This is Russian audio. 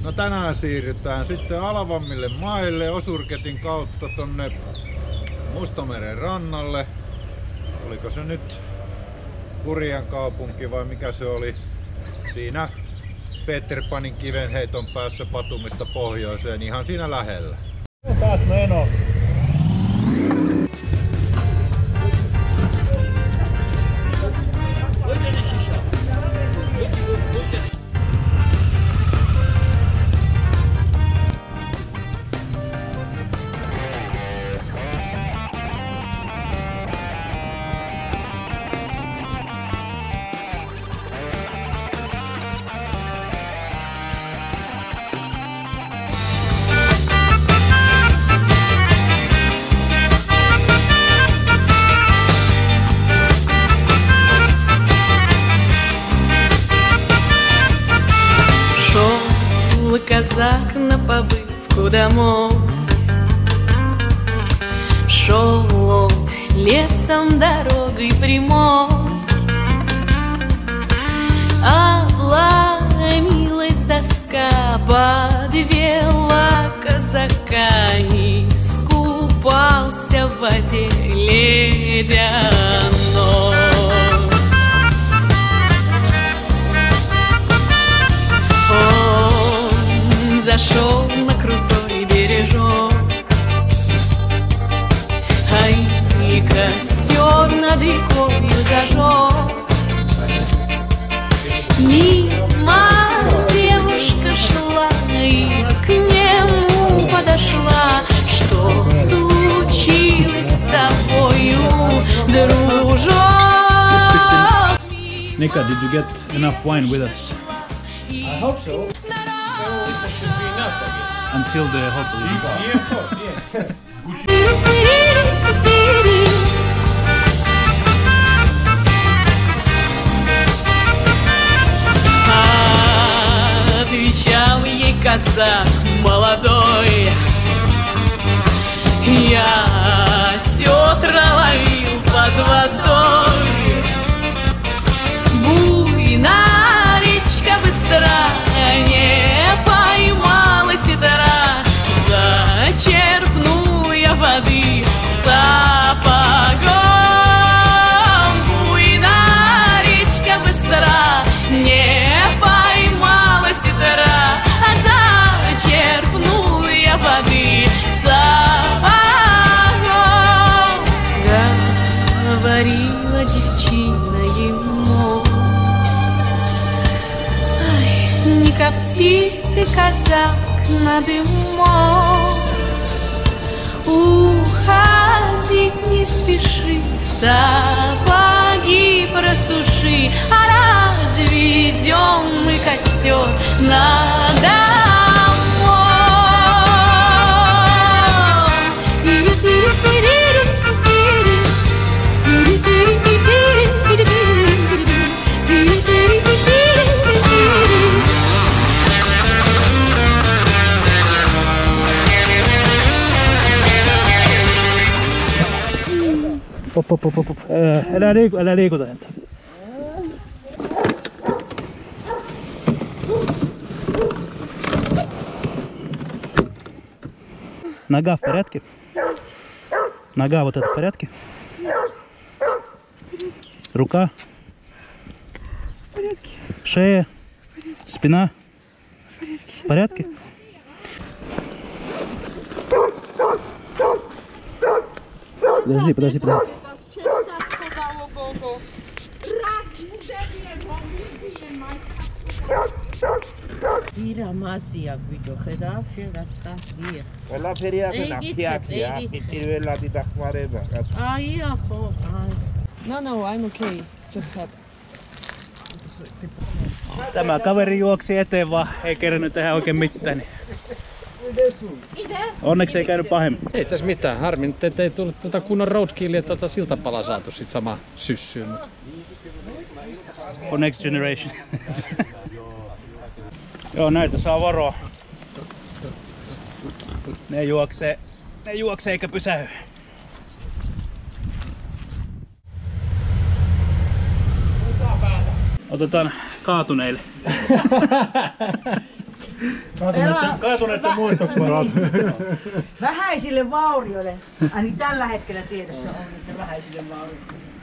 No tänään siirrytään sitten alavammille maille Osurketin kautta tonne Mustameren rannalle. Oliko se nyt Kurjan kaupunki vai mikä se oli? Siinä Peterpanin kivenheiton päässä Batumista pohjoiseen, ihan siinä lähellä. Taas menoksi. Казак на побывку домой. Шел он лесом дорогой прямой, обломилась доска, подвела казака, и искупался в воде ледяной. Зашел на крутой бережок, а и костер над рекою зажег. Мимо девушка шла и к нему подошла. Что случилось с тобою, дружок? Nika, did you get enough wine with us? I hope so. Should be enough, I guess. Until the hotel. Yeah, of course, yes. Отвечал ей казак молодой: я сетра ловил под водой. Буйна речка быстра, не поймала сетра. Зачерпнул я воды сапогом. Буйна речка быстра, не поймала сетра. Зачерпнул я воды сапогом. Говорила девчина ему: ай, не коптись ты, казак, над умом. Уходить не спеши, сапоги просуши. А разведем мы костер над домом. Pop. Älä liikuta häntä. Нога в порядке? Нога вот эта в порядке? Рука? В порядке. Шея? В порядке. Спина? В порядке. В порядке? Подожди. Ира მასია გვიჯო ხედავ შენ რაცხადია. ყველაფერი აღენა ფიაქია, პირველადი დახმარება კაცო. აია ხო, აი. No, I'm okay. Just had. Tämä kaveri juoksi eteen vaan ei kerännyt tehdä oikein mitään. Onneksi ei käynyt pahemmin. Ei tässä mitään. Harmi nyt ettei tullut kunnon roadkillia ja siltapalaa saatu sit sama syssyyn. Mutta... For next generation. Joo, näitä saa varoa. Ne juoksee eikä pysähy. Otetaan kaatuneille. Kaatuneiden muistoksi vaan. Vähäisille vaurioille. Ai niin tällä hetkellä tiedossa on, että vähäisille vaurioille.